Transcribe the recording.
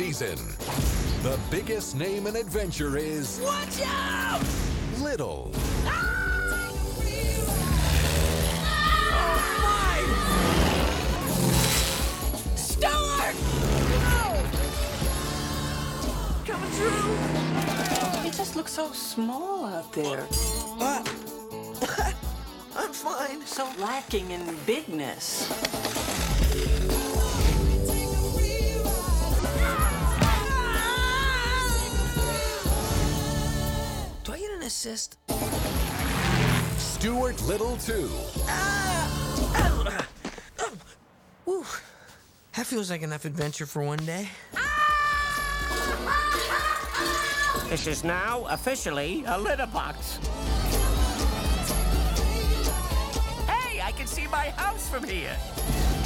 season. The biggest name in adventure is... Watch out! Little. Stuart! No! Coming through! It just looks so small out there. I'm fine. So lacking in bigness. Do I get an assist? Stuart Little 2. Whew. That feels like enough adventure for one day. This is now officially a litter box. Hey, I can see my house from here.